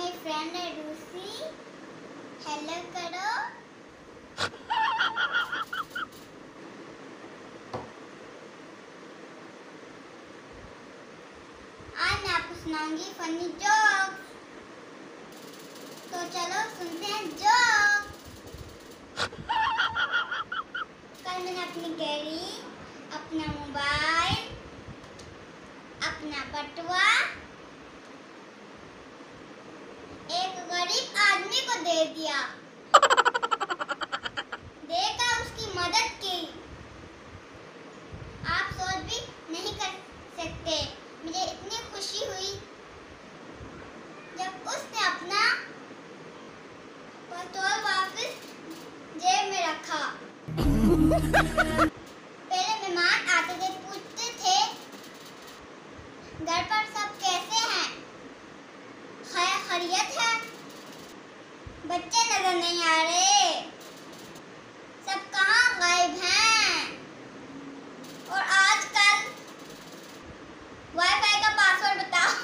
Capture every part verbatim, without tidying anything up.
मेरी फ्रेंड है रूसी, हेलो करो। आज मैं आपको सुनाऊंगी फनी जोक्स। तो चलो सुनते हैं जोक। कल मैंने अपनी घड़ी, अपना मोबाइल, अपना बटुआ एक गरीब आदमी को दे दिया। देकर उसकी मदद की। आप सोच भी नहीं कर सकते मुझे इतनी खुशी हुई जब उसने अपना पिस्तौल वापस जेब में रखा। पहले मेहमान आते थे, पूछते थे घर पर सब कैसे हैं, खैरियत है, बच्चे नजर नहीं आ रहे, सब कहाँ गायब हैं, और आजकल वाईफाई का पासवर्ड बताओ।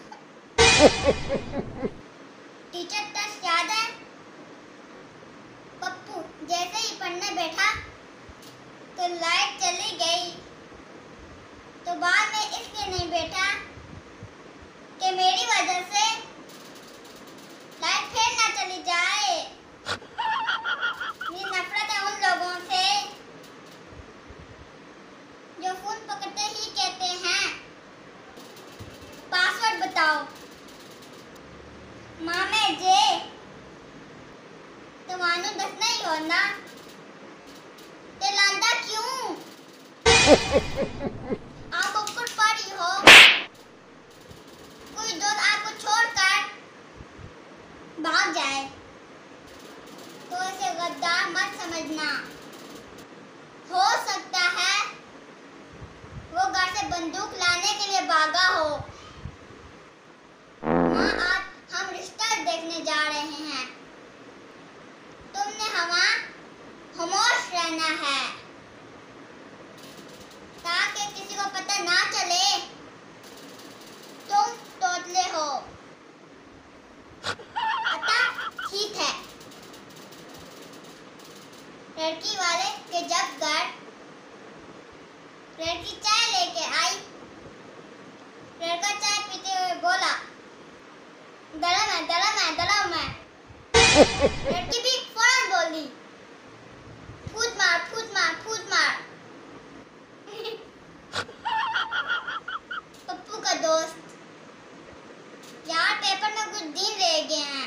टीचर टेस्ट याद है? पप्पू जैसे ही पढ़ने बैठा तो लाइट चली गई। तो बाद में इसलिए नहीं बैठा कि मेरी वजह से लाइट फिर ना चली जाए। ये नफरत है उन लोगों से जो फोन पकड़ते ही कहते हैं पासवर्ड बताओ। माँ में जे तो मानो दस नहीं हो ना, ते लांदा क्यों? आप ऊपर पड़ी हो, कोई दोस्त आपको छोड़कर भाग जाए तो इसे गद्दार मत समझना। हो सकता है वो घर से बंदूक लाने के लिए भागा हो। माँ आज हम रिश्ता देखने जा रहे हैं, तुमने हवा खामोश रहना है ताकि किसी को पता ना चले तुम तोतले हो। पता ठीक है। लड़की वाले के जब घर लड़की चाय लेके आई, लड़का चाय पीते हुए बोला गरम है गरम है गरम है। लड़की भी फौरन बोली फूट मार फूट मार फूट मार। पप्पू का दोस्त, यार पेपर में कुछ दिन रह गए हैं,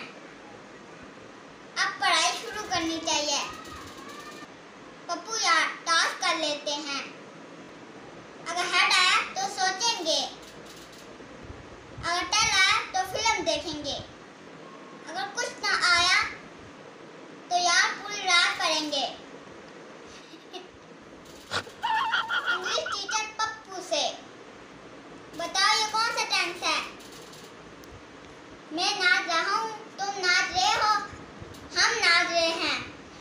अब पढ़ाई शुरू करनी चाहिए। पप्पू यार टास्क कर लेते हैं, अगर हेड आया तो सोचेंगे, अगर टेल आया तो फिल्म देखेंगे, अगर कुछ ना आया तो यार पूरी रात पढ़ेंगे। इंग्लिश टीचर पप्पू से, बताओ ये कौन सा टेंस है? मैं नाच रहा हूँ, तुम नाच रहे हो, हम नाच रहे हैं।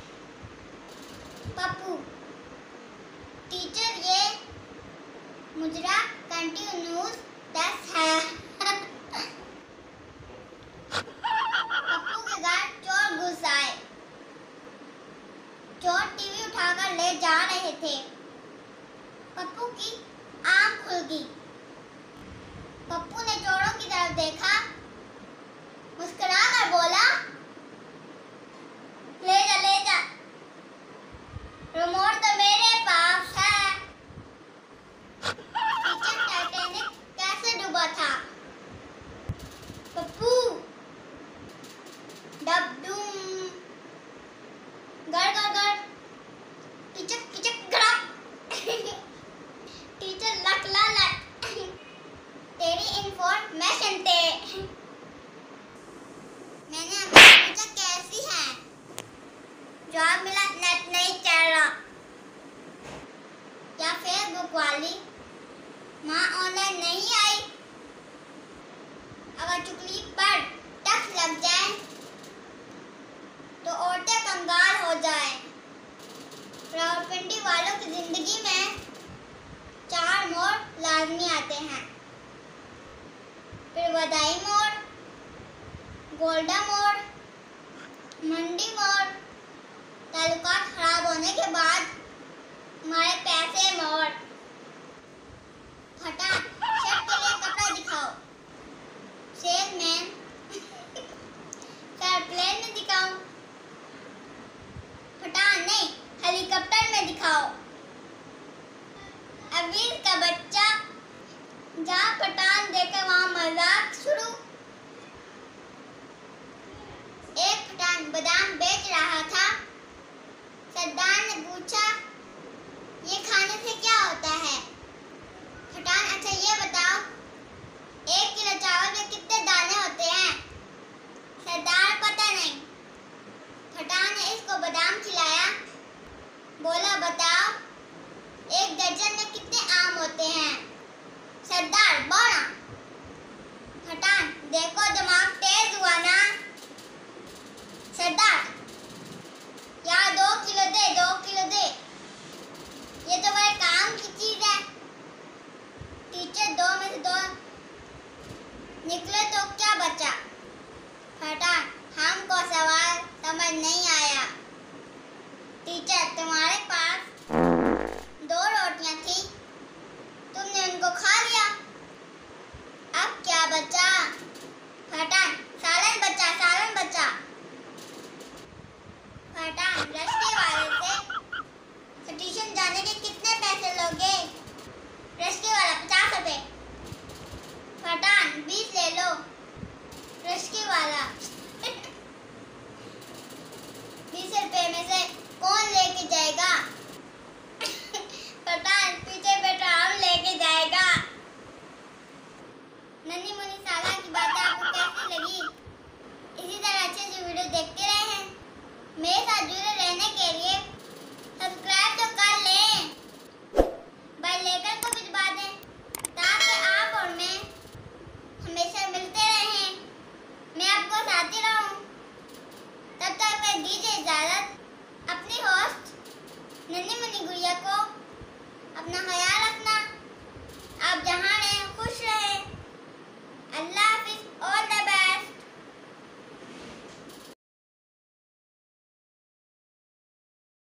पप्पू टीचर ये मुजरा कंटिन्यूस टेंस है। पप्पू के घर चोर घुस आए। चोर टीवी उठाकर ले जा रहे थे। पप्पू की आंख खुल गई। पप्पू ने चोरों की तरफ देखा, मुस्कुराकर बोला ले जा ले जा, रिमोट तो मेरे पास है। टीचर टाइटैनिक कैसे डूबा था? पप्पू डब डूम गड़ गड़ गड़ किचक किचक गड़क। टीचर लक ला लक, तेरी इन्फॉर्मेशन थे। मैंने अभी पूछा कैसी है, जवाब मिला नेट नहीं चल रहा। क्या फेसबुक वाली माँ ऑनलाइन नहीं आई? अगर चुगली पर टैक्स लग जाए तो औरतें कंगाल हो जाए। रावलपिंडी वालों की जिंदगी में चार मोड़ लाजमी आते हैं, फिर बधाई मोड़, गोल्डा मोड़, मंडी मोड़, ताल्लुकात खराब होने के बाद हमारे पैसे मोड़। फटान, शर्ट के लिए कपड़ा दिखाओ। सेलमैन, सर प्लेन में दिखाओ। फटान नहीं, हेलीकॉप्टर में दिखाओ। अवीर का बच्चा, जहाँ पठान देखे वहाँ मजाक शुरू। एक पठान बादाम बेच रहा था। सरदार ने पूछा, ये खाने से क्या होता है? पठान, अच्छा ये बताओ, एक किलो चावल में कितने दाने होते हैं? सरदार, पता नहीं। पठान ने इसको बादाम खिलाया, बोला बताओ, एक दर्जन में कितने आम होते हैं? सरदार, बारह। पठान, देखो दिमाग तेज हुआ ना। सरदार, यार दो किलो दे, दो किलो दे, ये तो बड़े काम की चीज है। टीचर, दो में से दो निकले तो क्या बचा? पठान, हमको सवाल समझ नहीं आया। टीचर, तुम्हारे पास दो रोटियां थी, तुमने उनको खा लिया, अब क्या बचा? पठान, सालन बचा, सालन बचा। पठान, रिक्शे वाले से स्टेशन जाने के कितने पैसे लोगे? रिक्शे वाला, पचास रुपए। पठान, बीस ले लो। रिक्शे वाला, बीस रुपए में से कौन लेके जाएगा?